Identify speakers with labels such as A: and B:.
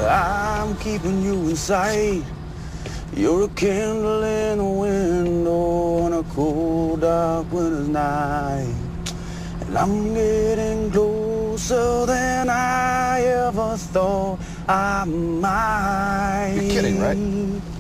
A: I'm keeping you in sight. You're a candle in the window on a cold, dark winter's night. And I'm getting closer than I ever thought I might.
B: You're kidding, right?